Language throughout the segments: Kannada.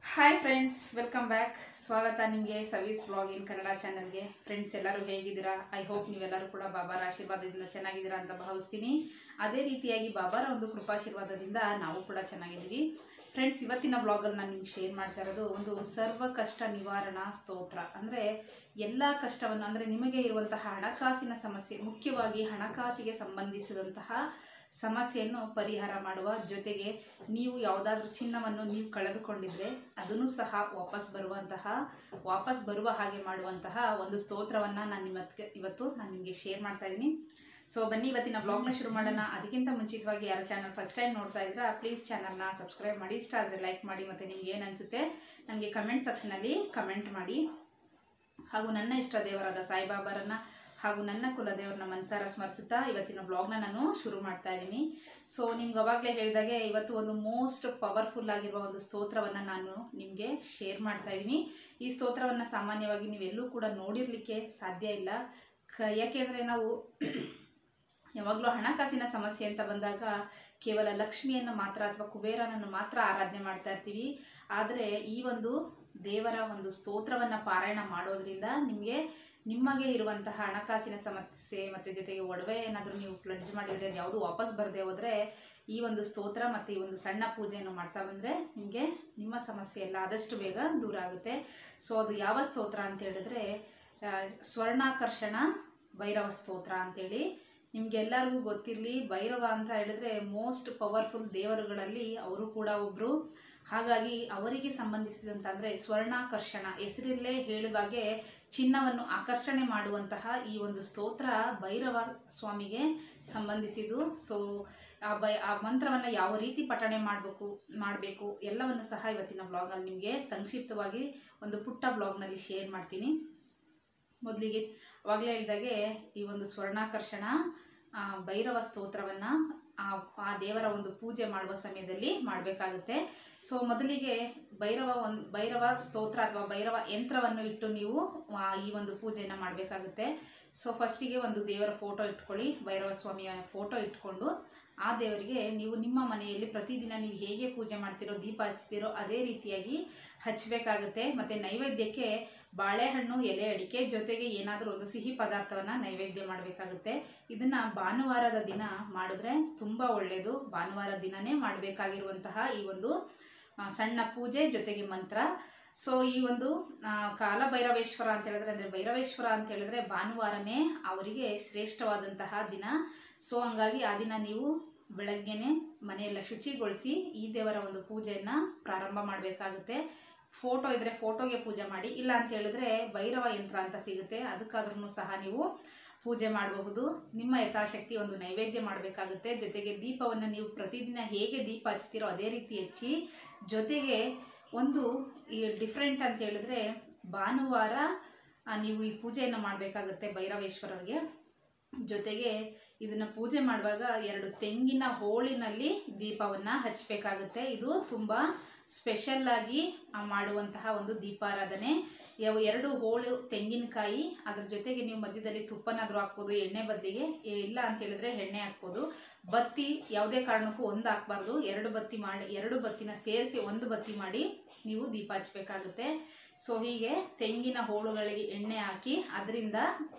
Hi friends, welcome back. ಸ್ವಾಗತ ನಿಮಗೆ ಸವೀಸ್ ವ್ಲಾಗ್ ಇನ್ ಕನ್ನಡ ಚಾನಲ್ಗೆ. ಫ್ರೆಂಡ್ಸ್, ಎಲ್ಲರೂ ಹೇಗಿದ್ದೀರಾ? ಐ ಹೋಪ್ ನೀವೆಲ್ಲರೂ ಕೂಡ ಬಾಬಾರ ಆಶೀರ್ವಾದದಿಂದ ಚೆನ್ನಾಗಿದ್ದೀರಾ ಅಂತ ಭಾವಿಸ್ತೀನಿ. ಅದೇ ರೀತಿಯಾಗಿ ಬಾಬಾರ ಒಂದು ಕೃಪಾಶೀರ್ವಾದದಿಂದ ನಾವು ಕೂಡ ಚೆನ್ನಾಗಿದ್ದೀವಿ. ಫ್ರೆಂಡ್ಸ್, ಇವತ್ತಿನ ವ್ಲಾಗಲ್ಲಿ ನಾನು ನಿಮ್ಗೆ ಶೇರ್ ಮಾಡ್ತಾ ಇರೋದು ಒಂದು ಸರ್ವ ಕಷ್ಟ ನಿವಾರಣಾ ಸ್ತೋತ್ರ. ಅಂದರೆ ಎಲ್ಲ ಕಷ್ಟವನ್ನು, ಅಂದರೆ ನಿಮಗೆ ಇರುವಂತಹ ಹಣಕಾಸಿನ ಸಮಸ್ಯೆ, ಮುಖ್ಯವಾಗಿ ಹಣಕಾಸಿಗೆ ಸಂಬಂಧಿಸಿದಂತಹ ಸಮಸ್ಯೆಯನ್ನು ಪರಿಹಾರ ಮಾಡುವ ಜೊತೆಗೆ ನೀವು ಯಾವುದಾದ್ರೂ ಚಿನ್ನವನ್ನು ನೀವು ಕಳೆದುಕೊಂಡಿದ್ರೆ ಅದನ್ನು ಸಹ ವಾಪಸ್ ಬರುವ ಹಾಗೆ ಮಾಡುವಂತಹ ಒಂದು ಸ್ತೋತ್ರವನ್ನು ನಾನು ಇವತ್ತು ನಿಮಗೆ ಶೇರ್ ಮಾಡ್ತಾ ಇದ್ದೀನಿ. ಸೊ ಬನ್ನಿ ಇವತ್ತಿನ ಬ್ಲಾಗ್ನ ಶುರು ಮಾಡೋಣ. ಅದಕ್ಕಿಂತ ಮುಂಚಿತವಾಗಿ ಯಾರು ಚಾನಲ್ ಫಸ್ಟ್ ಟೈಮ್ ನೋಡ್ತಾ ಇದ್ದೀರಾ ಪ್ಲೀಸ್ ಚಾನಲ್ನ ಸಬ್ಸ್ಕ್ರೈಬ್ ಮಾಡಿ, ಇಷ್ಟ ಆದರೆ ಲೈಕ್ ಮಾಡಿ, ಮತ್ತು ನಿಮ್ಗೆ ಏನು ಅನಿಸುತ್ತೆ ನನಗೆ ಕಮೆಂಟ್ ಸೆಕ್ಷನಲ್ಲಿ ಕಮೆಂಟ್ ಮಾಡಿ. ಹಾಗೂ ನನ್ನ ಇಷ್ಟ ದೇವರಾದ ಸಾಯಿಬಾಬಾರನ್ನ ಹಾಗೂ ನನ್ನ ಕುಲದೇವ್ರನ್ನ ಮನಸಾರ ಸ್ಮರಿಸುತ್ತಾ ಇವತ್ತಿನ ಬ್ಲಾಗ್ನ ನಾನು ಶುರು ಮಾಡ್ತಾ ಇದ್ದೀನಿ. ಸೊ ನಿಮ್ಗೆ ಅವಾಗಲೇ ಹೇಳಿದಾಗೆ ಇವತ್ತು ಒಂದು ಮೋಸ್ಟ್ ಪವರ್ಫುಲ್ ಆಗಿರುವ ಒಂದು ಸ್ತೋತ್ರವನ್ನು ನಾನು ನಿಮಗೆ ಶೇರ್ ಮಾಡ್ತಾ ಇದ್ದೀನಿ. ಈ ಸ್ತೋತ್ರವನ್ನು ಸಾಮಾನ್ಯವಾಗಿ ನೀವೆಲ್ಲೂ ಕೂಡ ನೋಡಿರಲಿಕ್ಕೆ ಸಾಧ್ಯ ಇಲ್ಲ. ಯಾಕೆಂದರೆ ನಾವು ಯಾವಾಗಲೂ ಹಣಕಾಸಿನ ಸಮಸ್ಯೆ ಅಂತ ಬಂದಾಗ ಕೇವಲ ಲಕ್ಷ್ಮಿಯನ್ನು ಮಾತ್ರ ಅಥವಾ ಕುಬೇರನನ್ನು ಮಾತ್ರ ಆರಾಧನೆ ಮಾಡ್ತಾ ಇರ್ತೀವಿ. ಆದರೆ ಈ ಒಂದು ದೇವರ ಒಂದು ಸ್ತೋತ್ರವನ್ನು ಪಾರಾಯಣ ಮಾಡೋದ್ರಿಂದ ನಿಮಗೆ ಇರುವಂತಹ ಹಣಕಾಸಿನ ಸಮಸ್ಯೆ ಮತ್ತು ಜೊತೆಗೆ ಒಡವೆ ಏನಾದರೂ ನೀವು ಪ್ಲಡ್ಜ್ ಮಾಡಿದರೆ ಅದು ಯಾವುದು ವಾಪಸ್ ಬರದೆ ಹೋದರೆ ಈ ಒಂದು ಸ್ತೋತ್ರ ಮತ್ತು ಈ ಒಂದು ಸಣ್ಣ ಪೂಜೆಯನ್ನು ಮಾಡ್ತಾ ಬಂದರೆ ನಿಮ್ಮ ಸಮಸ್ಯೆ ಎಲ್ಲ ಆದಷ್ಟು ಬೇಗ ದೂರ ಆಗುತ್ತೆ. ಸೊ ಅದು ಯಾವ ಸ್ತೋತ್ರ ಅಂತ ಹೇಳಿದ್ರೆ ಸ್ವರ್ಣಾಕರ್ಷಣ ಭೈರವ ಸ್ತೋತ್ರ ಅಂತೇಳಿ. ನಿಮಗೆಲ್ಲರಿಗೂ ಗೊತ್ತಿರಲಿ, ಭೈರವ ಅಂತ ಹೇಳಿದ್ರೆ ಮೋಸ್ಟ್ ಪವರ್ಫುಲ್ ದೇವರುಗಳಲ್ಲಿ ಅವರು ಕೂಡ ಒಬ್ಬರು. ಹಾಗಾಗಿ ಅವರಿಗೆ ಸಂಬಂಧಿಸಿದಂಥ, ಅಂದರೆ ಸ್ವರ್ಣಾಕರ್ಷಣ ಹೆಸರಲ್ಲೇ ಹೇಳುವಾಗೆ ಚಿನ್ನವನ್ನು ಆಕರ್ಷಣೆ ಮಾಡುವಂತಹ ಈ ಒಂದು ಸ್ತೋತ್ರ ಭೈರವ ಸ್ವಾಮಿಗೆ ಸಂಬಂಧಿಸಿದ್ದು. ಸೊ ಆ ಮಂತ್ರವನ್ನು ಯಾವ ರೀತಿ ಪಠಣೆ ಮಾಡಬೇಕು ಎಲ್ಲವನ್ನು ಸಹ ಇವತ್ತಿನ ಬ್ಲಾಗಲ್ಲಿ ನಿಮಗೆ ಸಂಕ್ಷಿಪ್ತವಾಗಿ ಒಂದು ಪುಟ್ಟ ಬ್ಲಾಗ್ನಲ್ಲಿ ಶೇರ್ ಮಾಡ್ತೀನಿ. ಮೊದಲಿಗೆ ಅವಾಗಲೇ ಹೇಳಿದಾಗೆ ಈ ಒಂದು ಸ್ವರ್ಣಾಕರ್ಷಣ ಭೈರವ ಸ್ತೋತ್ರವನ್ನು ಆ ದೇವರ ಒಂದು ಪೂಜೆ ಮಾಡುವ ಸಮಯದಲ್ಲಿ ಮಾಡಬೇಕಾಗುತ್ತೆ. ಸೊ ಮೊದಲಿಗೆ ಭೈರವ ಸ್ತೋತ್ರ ಅಥವಾ ಭೈರವ ಯಂತ್ರವನ್ನು ಇಟ್ಟು ನೀವು ಈ ಒಂದು ಪೂಜೆಯನ್ನು ಮಾಡಬೇಕಾಗುತ್ತೆ. ಸೊ ಫಸ್ಟಿಗೆ ಒಂದು ದೇವರ ಫೋಟೋ ಇಟ್ಕೊಳ್ಳಿ, ಭೈರವ ಸ್ವಾಮಿಯ ಫೋಟೋ ಇಟ್ಕೊಂಡು ಆ ದೇವರಿಗೆ ನೀವು ನಿಮ್ಮ ಮನೆಯಲ್ಲಿ ಪ್ರತಿದಿನ ನೀವು ಹೇಗೆ ಪೂಜೆ ಮಾಡ್ತಿರೋ, ದೀಪ ಹಚ್ತಿರೋ ಅದೇ ರೀತಿಯಾಗಿ ಹಚ್ಚಬೇಕಾಗುತ್ತೆ. ಮತ್ತು ನೈವೇದ್ಯಕ್ಕೆ ಬಾಳೆಹಣ್ಣು, ಎಲೆ ಅಡಿಕೆ ಜೊತೆಗೆ ಏನಾದರೂ ಒಂದು ಸಿಹಿ ಪದಾರ್ಥವನ್ನು ನೈವೇದ್ಯ ಮಾಡಬೇಕಾಗುತ್ತೆ. ಇದನ್ನು ಭಾನುವಾರದ ದಿನ ಮಾಡಿದ್ರೆ ತುಂಬ ಒಳ್ಳೆಯದು. ಭಾನುವಾರ ದಿನವೇ ಮಾಡಬೇಕಾಗಿರುವಂತಹ ಈ ಒಂದು ಸಣ್ಣ ಪೂಜೆ ಜೊತೆಗೆ ಮಂತ್ರ. ಸೊ ಈ ಒಂದು ಕಾಲಭೈರವೇಶ್ವರ ಅಂತ ಹೇಳಿದ್ರೆ, ಅಂದರೆ ಭೈರವೇಶ್ವರ ಅಂತ ಹೇಳಿದ್ರೆ ಭಾನುವಾರನೇ ಅವರಿಗೆ ಶ್ರೇಷ್ಠವಾದಂತಹ ದಿನ. ಸೊ ಹಂಗಾಗಿ ಆ ದಿನ ನೀವು ಬೆಳಗ್ಗೆನೆ ಮನೆಯೆಲ್ಲ ಶುಚಿಗೊಳಿಸಿ ಈ ದೇವರ ಒಂದು ಪೂಜೆಯನ್ನು ಪ್ರಾರಂಭ ಮಾಡಬೇಕಾಗುತ್ತೆ. ಫೋಟೋ ಇದ್ದರೆ ಫೋಟೋಗೆ ಪೂಜೆ ಮಾಡಿ, ಇಲ್ಲ ಅಂತ ಹೇಳಿದ್ರೆ ಭೈರವ ಯಂತ್ರ ಅಂತ ಸಿಗುತ್ತೆ, ಅದಕ್ಕಾದ್ರೂ ಸಹ ನೀವು ಪೂಜೆ ಮಾಡಬಹುದು. ನಿಮ್ಮ ಯಥಾಶಕ್ತಿ ಒಂದು ನೈವೇದ್ಯ ಮಾಡಬೇಕಾಗುತ್ತೆ. ಜೊತೆಗೆ ದೀಪವನ್ನು ನೀವು ಪ್ರತಿದಿನ ಹೇಗೆ ದೀಪ ಹಚ್ತೀರೋ ಅದೇ ರೀತಿ ಹಚ್ಚಿ, ಜೊತೆಗೆ ಒಂದು ಈ ಡಿಫ್ರೆಂಟ್ ಅಂತ ಹೇಳಿದ್ರೆ ಭಾನುವಾರ ನೀವು ಈ ಪೂಜೆಯನ್ನು ಮಾಡಬೇಕಾಗುತ್ತೆ ಭೈರವೇಶ್ವರರಿಗೆ. ಜೊತೆಗೆ ಇದನ್ನು ಪೂಜೆ ಮಾಡುವಾಗ 2 ತೆಂಗಿನ ಹೋಳಿನಲ್ಲಿ ದೀಪವನ್ನು ಹಚ್ಚಬೇಕಾಗುತ್ತೆ. ಇದು ತುಂಬ ಸ್ಪೆಷಲ್ಲಾಗಿ ಮಾಡುವಂತಹ ಒಂದು ದೀಪಾರಾಧನೆ. 2 ಹೋಳು ತೆಂಗಿನಕಾಯಿ, ಅದರ ಜೊತೆಗೆ ನೀವು ಮಧ್ಯದಲ್ಲಿ ತುಪ್ಪನಾದರೂ ಹಾಕ್ಬೋದು, ಎಣ್ಣೆ ಬದಲಿಗೆ, ಇಲ್ಲ ಅಂತ ಹೇಳಿದ್ರೆ ಎಣ್ಣೆ ಹಾಕ್ಬೋದು. ಬತ್ತಿ ಯಾವುದೇ ಕಾರಣಕ್ಕೂ ಒಂದು ಹಾಕ್ಬಾರ್ದು, 2 ಬತ್ತಿ ಮಾಡಿ, 2 ಬತ್ತಿನ ಸೇರಿಸಿ 1 ಬತ್ತಿ ಮಾಡಿ ನೀವು ದೀಪ ಹಚ್ಚಬೇಕಾಗುತ್ತೆ. ಸೊ ಹೀಗೆ ತೆಂಗಿನ ಹೋಳುಗಳಿಗೆ ಎಣ್ಣೆ ಹಾಕಿ ಅದರಿಂದ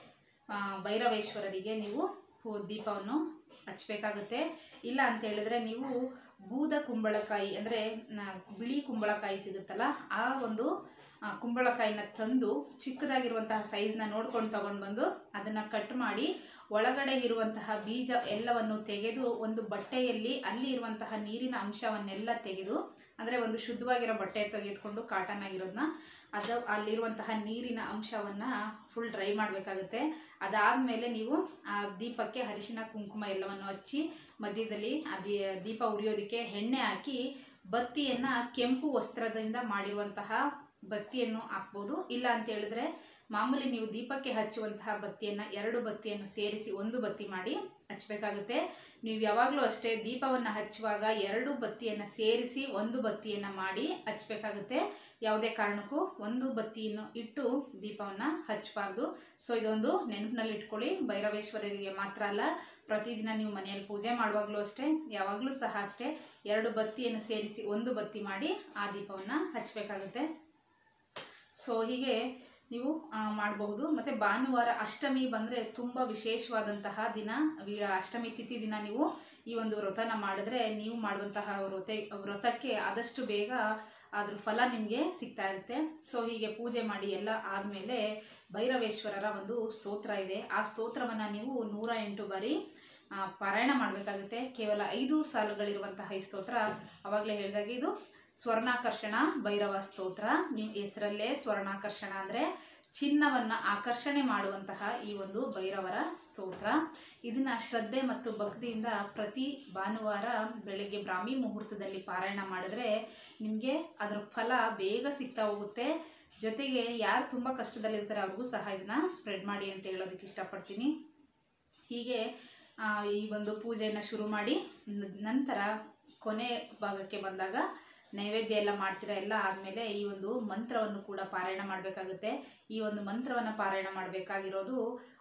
ಭೈರವೇಶ್ವರರಿಗೆ ನೀವು ದೀಪವನ್ನು ಹಚ್ಚಬೇಕಾಗುತ್ತೆ. ಇಲ್ಲ ಅಂತ ಹೇಳಿದ್ರೆ ನೀವು ಬೂದ ಕುಂಬಳಕಾಯಿ, ಅಂದರೆ ಬಿಳಿ ಕುಂಬಳಕಾಯಿ ಸಿಗುತ್ತಲ್ಲ, ಆ ಒಂದು ಕುಂಬಳಕಾಯಿನ ತಂದು ಚಿಕ್ಕದಾಗಿರುವಂತಹ ಸೈಜ್ನ ನೋಡ್ಕೊಂಡು ತಗೊಂಡು ಬಂದು ಅದನ್ನು ಕಟ್ ಮಾಡಿ ಒಳಗಡೆ ಇರುವಂತಹ ಬೀಜ ಎಲ್ಲವನ್ನು ತೆಗೆದು ಒಂದು ಬಟ್ಟೆಯಲ್ಲಿ ಅಲ್ಲಿ ಇರುವಂತಹ ನೀರಿನ ಅಂಶವನ್ನೆಲ್ಲ ತೆಗೆದು, ಅಂದರೆ ಒಂದು ಶುದ್ಧವಾಗಿರೋ ಬಟ್ಟೆ ತೆಗೆದುಕೊಂಡು ಕಾಟನ್ ಆಗಿರೋದನ್ನ ಅಲ್ಲಿರುವಂತಹ ನೀರಿನ ಅಂಶವನ್ನು ಫುಲ್ ಡ್ರೈ ಮಾಡಬೇಕಾಗುತ್ತೆ. ಅದಾದಮೇಲೆ ನೀವು ಆ ದೀಪಕ್ಕೆ ಅರಿಶಿಣ ಕುಂಕುಮ ಎಲ್ಲವನ್ನು ಹಚ್ಚಿ ಮಧ್ಯದಲ್ಲಿ ದೀಪ ಉರಿಯೋದಕ್ಕೆ ಎಣ್ಣೆ ಹಾಕಿ ಬತ್ತಿಯನ್ನು ಕೆಂಪು ವಸ್ತ್ರದಿಂದ ಮಾಡಿರುವಂತಹ ಬತ್ತಿಯನ್ನು ಹಾಕ್ಬೋದು. ಇಲ್ಲ ಅಂತ ಹೇಳಿದ್ರೆ ಮಾಮೂಲಿ ನೀವು ದೀಪಕ್ಕೆ ಹಚ್ಚುವಂತಹ ಬತ್ತಿಯನ್ನು 2 ಬತ್ತಿಯನ್ನು ಸೇರಿಸಿ 1 ಬತ್ತಿ ಮಾಡಿ ಹಚ್ಚಬೇಕಾಗುತ್ತೆ. ನೀವು ಯಾವಾಗಲೂ ಅಷ್ಟೇ ದೀಪವನ್ನು ಹಚ್ಚುವಾಗ 2 ಬತ್ತಿಯನ್ನು ಸೇರಿಸಿ 1 ಬತ್ತಿಯನ್ನು ಮಾಡಿ ಹಚ್ಚಬೇಕಾಗುತ್ತೆ. ಯಾವುದೇ ಕಾರಣಕ್ಕೂ 1 ಬತ್ತಿಯನ್ನು ಇಟ್ಟು ದೀಪವನ್ನು ಹಚ್ಚಬಾರ್ದು. ಸೊ ಇದೊಂದು ನೆನಪಿನಲ್ಲಿ ಇಟ್ಕೊಳ್ಳಿ. ಭೈರವೇಶ್ವರರಿಗೆ ಮಾತ್ರ ಅಲ್ಲ, ಪ್ರತಿದಿನ ನೀವು ಮನೆಯಲ್ಲಿ ಪೂಜೆ ಮಾಡುವಾಗಲೂ ಅಷ್ಟೇ, ಯಾವಾಗಲೂ ಸಹ ಅಷ್ಟೇ 2 ಬತ್ತಿಯನ್ನು ಸೇರಿಸಿ 1 ಬತ್ತಿ ಮಾಡಿ ಆ ದೀಪವನ್ನು ಹಚ್ಚಬೇಕಾಗುತ್ತೆ. ಸೊ ಹೀಗೆ ನೀವು ಮಾಡಬಹುದು. ಮತ್ತು ಭಾನುವಾರ ಅಷ್ಟಮಿ ಬಂದರೆ ತುಂಬ ವಿಶೇಷವಾದಂತಹ ದಿನ. ಅಷ್ಟಮಿ ತಿಥಿ ದಿನ ನೀವು ಈ ಒಂದು ವ್ರತನ ಮಾಡಿದ್ರೆ ನೀವು ಮಾಡುವಂತಹ ವ್ರತಕ್ಕೆ ಆದಷ್ಟು ಬೇಗ ಅದ್ರ ಫಲ ನಿಮಗೆ ಸಿಗ್ತಾ ಇರುತ್ತೆ. ಸೊ ಹೀಗೆ ಪೂಜೆ ಮಾಡಿ ಎಲ್ಲ ಆದಮೇಲೆ ಭೈರವೇಶ್ವರರ ಒಂದು ಸ್ತೋತ್ರ ಇದೆ. ಆ ಸ್ತೋತ್ರವನ್ನು ನೀವು 108 ಬಾರಿ ಪಾರಾಯಣ ಮಾಡಬೇಕಾಗುತ್ತೆ. ಕೇವಲ 5 ಸಾಲುಗಳಿರುವಂತಹ ಈ ಸ್ತೋತ್ರ. ಆವಾಗಲೇ ಹೇಳಿದಾಗೆ ಇದು ಸ್ವರ್ಣಾಕರ್ಷಣ ಭೈರವ ಸ್ತೋತ್ರ. ನಿಮ್ಮ ಹೆಸರಲ್ಲೇ ಸ್ವರ್ಣಾಕರ್ಷಣ ಅಂದರೆ ಚಿನ್ನವನ್ನು ಆಕರ್ಷಣೆ ಮಾಡುವಂತಹ ಈ ಒಂದು ಭೈರವರ ಸ್ತೋತ್ರ. ಇದನ್ನು ಶ್ರದ್ಧೆ ಮತ್ತು ಭಕ್ತಿಯಿಂದ ಪ್ರತಿ ಭಾನುವಾರ ಬೆಳಗ್ಗೆ ಬ್ರಾಹ್ಮಿ ಮುಹೂರ್ತದಲ್ಲಿ ಪಾರಾಯಣ ಮಾಡಿದ್ರೆ ನಿಮಗೆ ಅದರ ಫಲ ಬೇಗ ಸಿಗ್ತಾ ಹೋಗುತ್ತೆ. ಜೊತೆಗೆ ಯಾರು ತುಂಬ ಕಷ್ಟದಲ್ಲಿರ್ತಾರೆ ಅವ್ರಿಗೂ ಸಹ ಇದನ್ನು ಸ್ಪ್ರೆಡ್ ಮಾಡಿ ಅಂತ ಹೇಳೋದಕ್ಕೆ ಇಷ್ಟಪಡ್ತೀನಿ. ಹೀಗೆ ಈ ಒಂದು ಪೂಜೆಯನ್ನು ಶುರು ಮಾಡಿ ನಂತರ ಕೊನೆ ಭಾಗಕ್ಕೆ ಬಂದಾಗ ನೈವೇದ್ಯ ಎಲ್ಲ ಮಾಡ್ತೀರಾ. ಎಲ್ಲ ಆದಮೇಲೆ ಈ ಒಂದು ಮಂತ್ರವನ್ನು ಕೂಡ ಪಾರಾಯಣ ಮಾಡಬೇಕಾಗುತ್ತೆ. ಈ ಒಂದು ಮಂತ್ರವನ್ನು ಪಾರಾಯಣ ಮಾಡಬೇಕಾಗಿರೋದು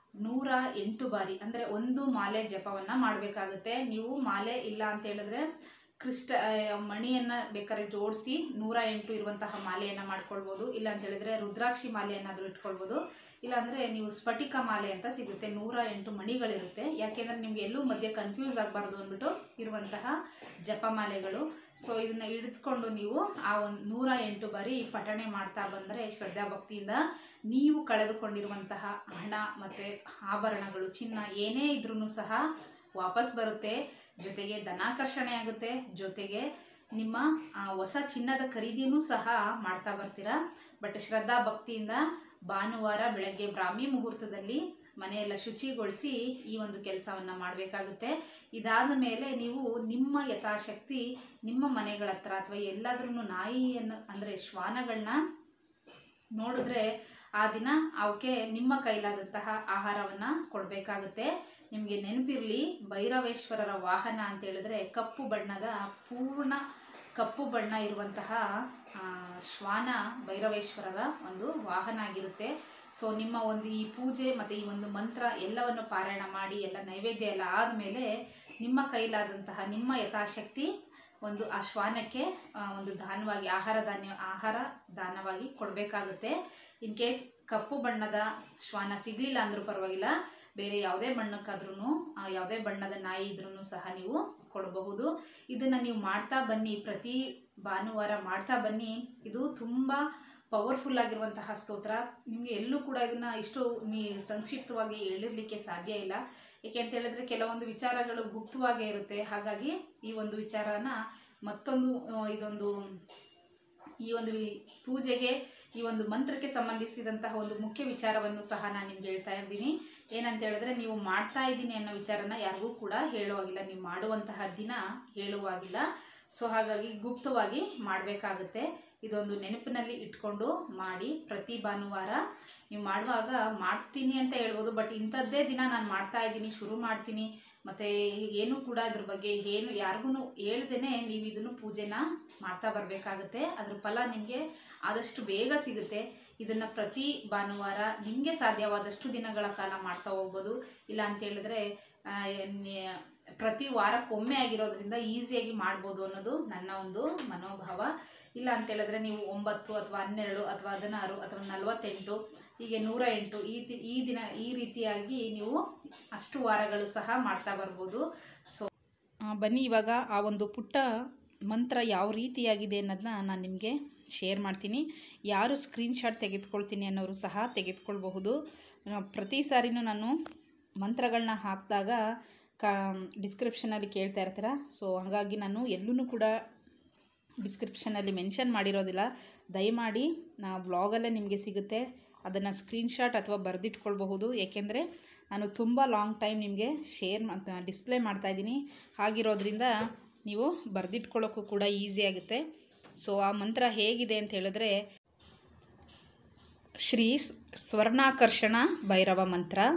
108 ಬಾರಿ, ಅಂದರೆ 1 ಮಾಲೆ ಜಪವನ್ನು ಮಾಡಬೇಕಾಗುತ್ತೆ. ನೀವು ಮಾಲೆ ಇಲ್ಲ ಅಂತ ಹೇಳಿದ್ರೆ ಮಣಿಯನ್ನು ಬೇಕಾದ್ರೆ ಜೋಡಿಸಿ 108 ಇರುವಂತಹ ಮಾಲೆಯನ್ನು ಮಾಡ್ಕೊಳ್ಬೋದು. ಇಲ್ಲ ಅಂತ ಹೇಳಿದ್ರೆ ರುದ್ರಾಕ್ಷಿ ಮಾಲೆಯನ್ನಾದರೂ ಇಟ್ಕೊಳ್ಬೋದು. ಇಲ್ಲಾಂದರೆ ನೀವು ಸ್ಫಟಿಕ ಮಾಲೆ ಅಂತ ಸಿಗುತ್ತೆ, 108 ಮಣಿಗಳಿರುತ್ತೆ. ಯಾಕೆಂದರೆ ನಿಮಗೆ ಎಲ್ಲೂ ಮಧ್ಯೆ ಕನ್ಫ್ಯೂಸ್ ಆಗಬಾರ್ದು ಅಂದ್ಬಿಟ್ಟು ಇರುವಂತಹ ಜಪಮಾಲೆಗಳು. ಸೊ ಇದನ್ನು ಹಿಡಿದುಕೊಂಡು ನೀವು ಆ ಒಂದು 108 ಬಾರಿ ಪಠಣೆ ಮಾಡ್ತಾ ಬಂದರೆ ಶ್ರದ್ಧಾಭಕ್ತಿಯಿಂದ ನೀವು ಕಳೆದುಕೊಂಡಿರುವಂತಹ ಹಣ ಮತ್ತು ಆಭರಣಗಳು, ಚಿನ್ನ ಏನೇ ಇದ್ರೂ ಸಹ ವಾಪಸ್ ಬರುತ್ತೆ. ಜೊತೆಗೆ ಧನಾಕರ್ಷಣೆ ಆಗುತ್ತೆ. ಜೊತೆಗೆ ನಿಮ್ಮ ಹೊಸ ಚಿನ್ನದ ಖರೀದಿಯೂ ಸಹ ಮಾಡ್ತಾ ಬರ್ತೀರಾ. ಬಟ್ ಶ್ರದ್ಧಾ ಭಕ್ತಿಯಿಂದ ಭಾನುವಾರ ಬೆಳಗ್ಗೆ ಬ್ರಾಹ್ಮಿ ಮುಹೂರ್ತದಲ್ಲಿ ಮನೆಯೆಲ್ಲ ಶುಚಿಗೊಳಿಸಿ ಈ ಒಂದು ಕೆಲಸವನ್ನು ಮಾಡಬೇಕಾಗುತ್ತೆ. ಇದಾದ ಮೇಲೆ ನೀವು ನಿಮ್ಮ ಯಥಾಶಕ್ತಿ ನಿಮ್ಮ ಮನೆಗಳ ಹತ್ರ ಅಥವಾ ಎಲ್ಲಾದ್ರೂ ನಾಯಿಯನ್ನು ಅಂದರೆ ಶ್ವಾನಗಳನ್ನ ನೋಡಿದ್ರೆ ಆ ದಿನ ಅವಕ್ಕೆ ನಿಮ್ಮ ಕೈಲಾದಂತಹ ಆಹಾರವನ್ನು ಕೊಡಬೇಕಾಗುತ್ತೆ. ನಿಮಗೆ ನೆನಪಿರಲಿ, ಭೈರವೇಶ್ವರರ ವಾಹನ ಅಂತ ಹೇಳಿದ್ರೆ ಕಪ್ಪು ಬಣ್ಣದ ಪೂರ್ಣ ಕಪ್ಪು ಬಣ್ಣ ಇರುವಂತಹ ಶ್ವಾನ ಭೈರವೇಶ್ವರರ ಒಂದು ವಾಹನ ಆಗಿರುತ್ತೆ. ಸೊ ನಿಮ್ಮ ಒಂದು ಈ ಪೂಜೆ ಮತ್ತು ಈ ಒಂದು ಮಂತ್ರ ಎಲ್ಲವನ್ನು ಪಾರಾಯಣ ಮಾಡಿ ಎಲ್ಲ ನೈವೇದ್ಯ ಎಲ್ಲ ಆದಮೇಲೆ ನಿಮ್ಮ ಕೈಲಾದಂತಹ ನಿಮ್ಮ ಯಥಾಶಕ್ತಿ ಒಂದು ಆ ಶ್ವಾನಕ್ಕೆ ಒಂದು ದಾನವಾಗಿ ಆಹಾರ ದಾನವಾಗಿ ಕೊಡಬೇಕಾಗುತ್ತೆ. ಇನ್ ಕೇಸ್ ಕಪ್ಪು ಬಣ್ಣದ ಶ್ವಾನ ಸಿಗಲಿಲ್ಲ ಅಂದರೂ ಪರವಾಗಿಲ್ಲ, ಬೇರೆ ಯಾವುದೇ ಬಣ್ಣಕ್ಕಾದ್ರೂ ಯಾವುದೇ ಬಣ್ಣದ ನಾಯಿ ಇದ್ರೂ ಸಹ ನೀವು ಕೊಡಬಹುದು. ಇದನ್ನು ನೀವು ಮಾಡ್ತಾ ಬನ್ನಿ, ಪ್ರತಿ ಭಾನುವಾರ ಮಾಡ್ತಾ ಬನ್ನಿ. ಇದು ತುಂಬ ಪವರ್ಫುಲ್ ಆಗಿರುವಂತಹ ಸ್ತೋತ್ರ. ನಿಮಗೆ ಎಲ್ಲೂ ಕೂಡ ಇದನ್ನು ಇಷ್ಟು ಸಂಕ್ಷಿಪ್ತವಾಗಿ ಹೇಳಿರಲಿಕ್ಕೆ ಸಾಧ್ಯ ಇಲ್ಲ. ಏಕೆ ಅಂತ ಹೇಳಿದ್ರೆ ಕೆಲವೊಂದು ವಿಚಾರಗಳು ಗುಪ್ತವಾಗೇ ಇರುತ್ತೆ. ಹಾಗಾಗಿ ಈ ಒಂದು ವಿಚಾರನ ಮತ್ತೊಂದು ಈ ಒಂದು ಪೂಜೆಗೆ ಈ ಒಂದು ಮಂತ್ರಕ್ಕೆ ಸಂಬಂಧಿಸಿದಂತಹ ಒಂದು ಮುಖ್ಯ ವಿಚಾರವನ್ನು ಸಹ ನಾನು ನಿಮ್ಗೆ ಹೇಳ್ತಾ ಇದ್ದೀನಿ. ಏನಂತ ಹೇಳಿದ್ರೆ, ನೀವು ಮಾಡ್ತಾ ಇದ್ದೀನಿ ಅನ್ನೋ ವಿಚಾರನ ಯಾರಿಗೂ ಕೂಡ ಹೇಳುವಾಗಿಲ್ಲ, ನೀವು ಮಾಡುವಂತಹ ದಿನ ಹೇಳುವಾಗಿಲ್ಲ. ಸೊ ಹಾಗಾಗಿ ಗುಪ್ತವಾಗಿ ಮಾಡಬೇಕಾಗುತ್ತೆ. ಇದೊಂದು ನೆನಪಿನಲ್ಲಿ ಇಟ್ಕೊಂಡು ಮಾಡಿ. ಪ್ರತಿ ಭಾನುವಾರ ನೀವು ಮಾಡುವಾಗ ಮಾಡ್ತೀನಿ ಅಂತ ಹೇಳ್ಬೋದು, ಬಟ್ ಇಂಥದ್ದೇ ದಿನ ನಾನು ಮಾಡ್ತಾ ಇದ್ದೀನಿ, ಶುರು ಮಾಡ್ತೀನಿ, ಮತ್ತು ಏನು ಕೂಡ ಅದ್ರ ಬಗ್ಗೆ ಏನು ಯಾರಿಗೂ ಹೇಳ್ದೇನೆ ನೀವು ಇದನ್ನು ಪೂಜೆನ ಮಾಡ್ತಾ ಬರಬೇಕಾಗುತ್ತೆ. ಅದ್ರ ಫಲ ನಿಮಗೆ ಆದಷ್ಟು ಬೇಗ ಸಿಗುತ್ತೆ. ಇದನ್ನು ಪ್ರತಿ ಭಾನುವಾರ ನಿಮಗೆ ಸಾಧ್ಯವಾದಷ್ಟು ದಿನಗಳ ಕಾಲ ಮಾಡ್ತಾ ಹೋಗ್ಬೋದು. ಇಲ್ಲ ಅಂತ ಹೇಳಿದ್ರೆ ಪ್ರತಿ ವಾರಕ್ಕೊಮ್ಮೆ ಆಗಿರೋದ್ರಿಂದ ಈಸಿಯಾಗಿ ಮಾಡ್ಬೋದು ಅನ್ನೋದು ನನ್ನ ಒಂದು ಮನೋಭಾವ. ಇಲ್ಲ ಅಂತ ಹೇಳಿದ್ರೆ ನೀವು 9 ಅಥವಾ 12 ಅಥವಾ 16 ಅಥವಾ 48 ಹೀಗೆ 108 ಈ ದಿನ ಈ ರೀತಿಯಾಗಿ ನೀವು ಅಷ್ಟು ವಾರಗಳು ಸಹ ಮಾಡ್ತಾ ಬರ್ಬೋದು. ಸೊ ಬನ್ನಿ ಇವಾಗ ಆ ಒಂದು ಪುಟ್ಟ ಮಂತ್ರ ಯಾವ ರೀತಿಯಾಗಿದೆ ಅನ್ನೋದನ್ನ ನಾನು ನಿಮಗೆ ಶೇರ್ ಮಾಡ್ತೀನಿ. ಯಾರು ಸ್ಕ್ರೀನ್ಶಾಟ್ ತೆಗೆದುಕೊಳ್ತೀನಿ ಅನ್ನೋರು ಸಹ ತೆಗೆದುಕೊಳ್ಬಹುದು. ಪ್ರತಿ ಸಾರಿನೂ ನಾನು ಮಂತ್ರಗಳನ್ನ ಹಾಕಿದಾಗ ಡಿಸ್ಕ್ರಿಪ್ಷನಲ್ಲಿ ಕೇಳ್ತಾ ಇರ್ತೀರ. ಸೊ ಹಾಗಾಗಿ ನಾನು ಎಲ್ಲೂ ಕೂಡ ಡಿಸ್ಕ್ರಿಪ್ಷನಲ್ಲಿ ಮೆನ್ಷನ್ ಮಾಡಿರೋದಿಲ್ಲ. ದಯಮಾಡಿ ವ್ಲಾಗಲ್ಲೇ ನಿಮಗೆ ಸಿಗುತ್ತೆ, ಅದನ್ನು ಸ್ಕ್ರೀನ್ಶಾಟ್ ಅಥವಾ ಬರೆದಿಟ್ಕೊಳ್ಬಹುದು. ಏಕೆಂದರೆ ನಾನು ತುಂಬ ಲಾಂಗ್ ಟೈಮ್ ನಿಮಗೆ ಡಿಸ್ಪ್ಲೇ ಮಾಡ್ತಾಯಿದ್ದೀನಿ. ಹಾಗಿರೋದ್ರಿಂದ ನೀವು ಬರೆದಿಟ್ಕೊಳ್ಳೋಕ್ಕೂ ಕೂಡ ಈಸಿ ಆಗುತ್ತೆ. ಸೊ ಆ ಮಂತ್ರ ಹೇಗಿದೆ ಅಂತ ಹೇಳಿದ್ರೆ, ಶ್ರೀ ಸ್ವರ್ಣಾಕರ್ಷಣ ಭೈರವ ಮಂತ್ರ.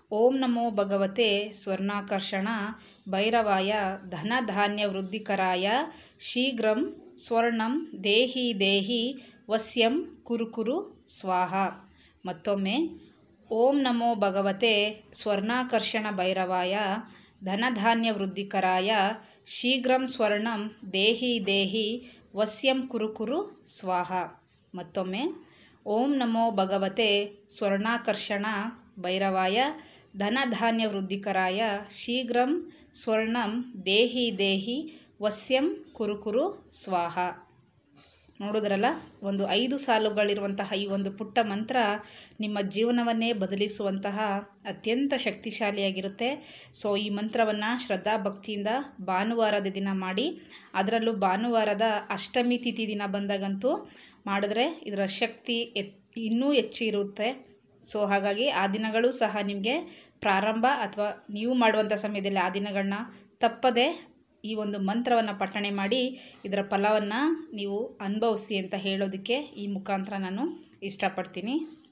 ಓಂ ನಮೋ ಭಗವತೆ ಸ್ವರ್ಣಾಕರ್ಷಣ ಭೈರವಾಯ ಧನಧಾನ್ಯ ವೃದ್ಧಿಕರಾಯ ಶೀಘ್ರಂ ಸ್ವರ್ಣಂ ದೇಹಿ ದೇಹಿ ವಸ್ಯಂ ಕುರುಕುರು ಸ್ವಾಹ. ಮತ್ತೊಮ್ಮೆ ಓಂ ನಮೋ ಭಗವತೆ ಸ್ವರ್ಣಾಕರ್ಷಣ ಭೈರವಾಯ ಧನಧಾನ್ಯ ವೃದ್ಧಿಕರಾಯ ಶೀಘ್ರಂ ಸ್ವರ್ಣಂ ದೇಹಿ ದೇಹಿ ವಸ್ಯಂ ಕುರುಕುರು ಸ್ವಾಹ. ಮತ್ತೊಮ್ಮೆ ಓಂ ನಮೋ ಭಗವತೆ ಸ್ವರ್ಣಾಕರ್ಷಣ ಭೈರವಾಯ ಧನಧಾನ್ಯ ವೃದ್ಧಿಕರಾಯ ಶೀಘ್ರಂ ಸ್ವರ್ಣಂ ದೇಹಿ ದೇಹಿ ವಸ್ಯಂ ಕುರುಕುರು ಸ್ವಾಹ. ನೋಡಿದ್ರಲ್ಲ, ಒಂದು 5 ಸಾಲುಗಳಿರುವಂತಹ ಈ ಒಂದು ಪುಟ್ಟ ಮಂತ್ರ ನಿಮ್ಮ ಜೀವನವನ್ನೇ ಬದಲಿಸುವಂತಹ ಅತ್ಯಂತ ಶಕ್ತಿಶಾಲಿಯಾಗಿರುತ್ತೆ. ಸೊ ಈ ಮಂತ್ರವನ್ನು ಶ್ರದ್ಧಾ ಭಕ್ತಿಯಿಂದ ಭಾನುವಾರದ ದಿನ ಮಾಡಿ, ಅದರಲ್ಲೂ ಭಾನುವಾರದ ಅಷ್ಟಮಿ ತಿಥಿ ದಿನ ಬಂದಾಗಂತೂ ಮಾಡಿದ್ರೆ ಇದರ ಶಕ್ತಿ ಇನ್ನೂ ಹೆಚ್ಚು ಇರುತ್ತೆ. ಸೊ ಹಾಗಾಗಿ ಆ ದಿನಗಳು ಸಹ ನಿಮಗೆ ಪ್ರಾರಂಭ ಅಥವಾ ನೀವು ಮಾಡುವಂಥ ಸಮಯದಲ್ಲಿ ಆ ದಿನಗಳನ್ನ ತಪ್ಪದೆ ಈ ಒಂದು ಮಂತ್ರವನ್ನು ಪಠಣೆ ಮಾಡಿ ಇದರ ಫಲವನ್ನು ನೀವು ಅನುಭವಿಸಿ ಅಂತ ಹೇಳೋದಕ್ಕೆ ಈ ಮುಖಾಂತರ ನಾನು ಇಷ್ಟಪಡ್ತೀನಿ.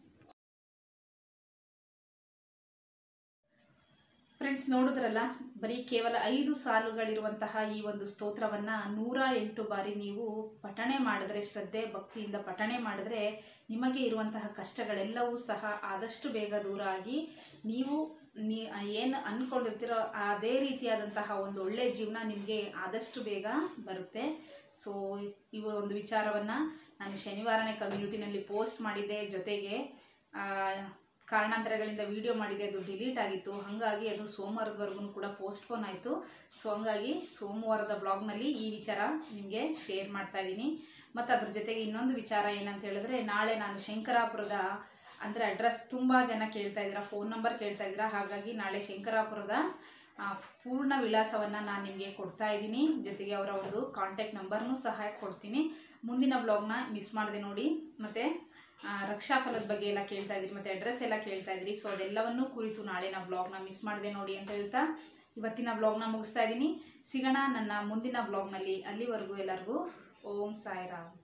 ಫ್ರೆಂಡ್ಸ್, ನೋಡಿದ್ರಲ್ಲ, ಬರೀ ಕೇವಲ 5 ಸಾಲುಗಳಿರುವಂತಹ ಈ ಒಂದು ಸ್ತೋತ್ರವನ್ನು 108 ಬಾರಿ ನೀವು ಪಠಣೆ ಮಾಡಿದ್ರೆ, ಶ್ರದ್ಧೆ ಭಕ್ತಿಯಿಂದ ಪಠಣೆ ಮಾಡಿದ್ರೆ ನಿಮಗೆ ಇರುವಂತಹ ಕಷ್ಟಗಳೆಲ್ಲವೂ ಸಹ ಆದಷ್ಟು ಬೇಗ ದೂರ ಆಗಿ ನೀವು ಏನು ಅಂದ್ಕೊಂಡಿರ್ತೀರೋ ಅದೇ ರೀತಿಯಾದಂತಹ ಒಂದು ಒಳ್ಳೆಯ ಜೀವನ ನಿಮಗೆ ಆದಷ್ಟು ಬೇಗ ಬರುತ್ತೆ. ಸೊ ಈ ಒಂದು ವಿಚಾರವನ್ನು ನಾನು ಶನಿವಾರನೇ ಕಮ್ಯುನಿಟಿನಲ್ಲಿ ಪೋಸ್ಟ್ ಮಾಡಿದ್ದೆ. ಜೊತೆಗೆ ಕಾರಣಾಂತರಗಳಿಂದ ವಿಡಿಯೋ ಮಾಡಿದೆ, ಅದು ಡಿಲೀಟ್ ಆಗಿತ್ತು. ಹಾಗಾಗಿ ಅದು ಸೋಮವಾರದವರೆಗೂ ಕೂಡ ಪೋಸ್ಟ್ಪೋನ್ ಆಯಿತು. ಸೊ ಹಂಗಾಗಿ ಸೋಮವಾರದ ಬ್ಲಾಗ್ನಲ್ಲಿ ಈ ವಿಚಾರ ನಿಮಗೆ ಶೇರ್ ಮಾಡ್ತಾ ಇದ್ದೀನಿ. ಮತ್ತು ಅದ್ರ ಜೊತೆಗೆ ಇನ್ನೊಂದು ವಿಚಾರ ಏನಂತ ಹೇಳಿದ್ರೆ, ನಾಳೆ ನಾನು ಶಂಕರಾಪುರದ ಅಂದರೆ ಅಡ್ರೆಸ್ ತುಂಬ ಜನ ಕೇಳ್ತಾ ಇದ್ದೀರಾ, ಫೋನ್ ನಂಬರ್ ಕೇಳ್ತಾ ಇದ್ದೀರಾ. ಹಾಗಾಗಿ ನಾಳೆ ಶಂಕರಾಪುರದ ಪೂರ್ಣ ವಿಳಾಸವನ್ನು ನಾನು ನಿಮಗೆ ಕೊಡ್ತಾ ಇದ್ದೀನಿ. ಜೊತೆಗೆ ಅವರ ಒಂದು ಕಾಂಟ್ಯಾಕ್ಟ್ ನಂಬರ್ನೂ ಸಹ ಕೊಡ್ತೀನಿ. ಮುಂದಿನ ಬ್ಲಾಗ್ನ ಮಿಸ್ ಮಾಡಿದೆ ನೋಡಿ. ಮತ್ತು ರಕ್ಷಾಫಲದ ಬಗ್ಗೆ ಎಲ್ಲ ಕೇಳ್ತಾ ಇದ್ದೀರಿ, ಮತ್ತು ಅಡ್ರೆಸ್ ಎಲ್ಲ ಕೇಳ್ತಾ ಇದ್ದೀರಿ. ಸೊ ಅದೆಲ್ಲವನ್ನೂ ಕುರಿತು ನಾಳೆ ನಾವು ಬ್ಲಾಗ್ನ ಮಿಸ್ ಮಾಡಿದೆ ನೋಡಿ ಅಂತ ಹೇಳ್ತಾ ಇವತ್ತಿನ ಬ್ಲಾಗ್ನ ಮುಗಿಸ್ತಾ ಇದ್ದೀನಿ. ಸಿಗೋಣ ನನ್ನ ಮುಂದಿನ ಬ್ಲಾಗ್ನಲ್ಲಿ. ಅಲ್ಲಿವರೆಗೂ ಎಲ್ಲರಿಗೂ ಓಂ ಸಾಯಿರಾಮ್.